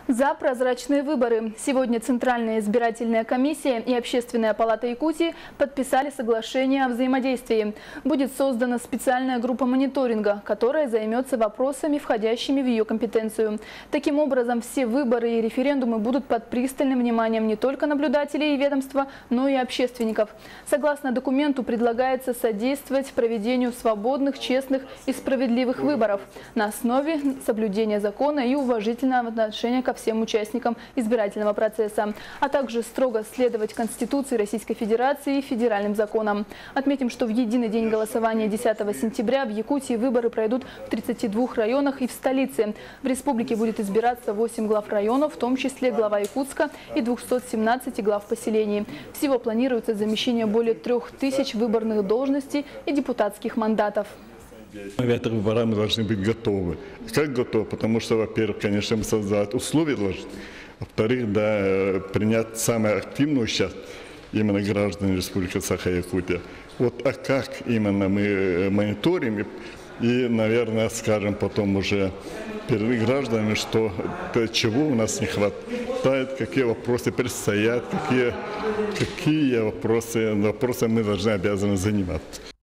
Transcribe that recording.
За прозрачные выборы. Сегодня Центральная избирательная комиссия и Общественная палата Якутии подписали соглашение о взаимодействии. Будет создана специальная группа мониторинга, которая займется вопросами, входящими в ее компетенцию. Таким образом, все выборы и референдумы будут под пристальным вниманием не только наблюдателей и ведомства, но и общественников. Согласно документу, предлагается содействовать проведению свободных, честных и справедливых выборов на основе соблюдения закона и уважительного отношения ко всем участникам избирательного процесса, а также строго следовать Конституции Российской Федерации и федеральным законам. Отметим, что в единый день голосования 10 сентября в Якутии выборы пройдут в 32 районах и в столице. В республике будет избираться 8 глав районов, в том числе глава Якутска и 217 глав поселений. Всего планируется замещение более 3000 выборных должностей и депутатских мандатов. К этим выборам мы должны быть готовы. Как готовы? Потому что, во-первых, конечно, мы создать условия должны. Во-вторых, да, принять самое активное участие именно граждан Республики Саха-Якутия. Вот, а как именно мы мониторим и, наверное, скажем потом уже перед гражданами, что чего у нас не хватает, какие вопросы предстоят, какие вопросы мы должны, обязаны заниматься.